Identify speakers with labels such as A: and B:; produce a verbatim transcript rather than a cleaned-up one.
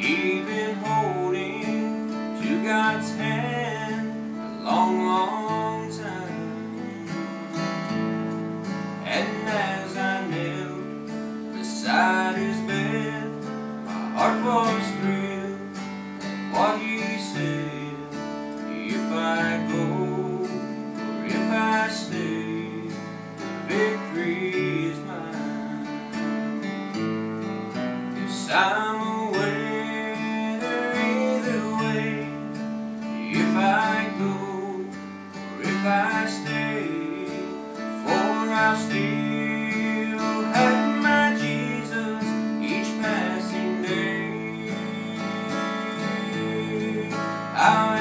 A: been holding to God's hand a long, long time. And as I knelt beside his bed, my heart was thrilled at what he said. If I go or if I stay, the victory is mine. Yes, I'm aware either way. If I go or if I stay, for I'll still have my Jesus each passing day. I'll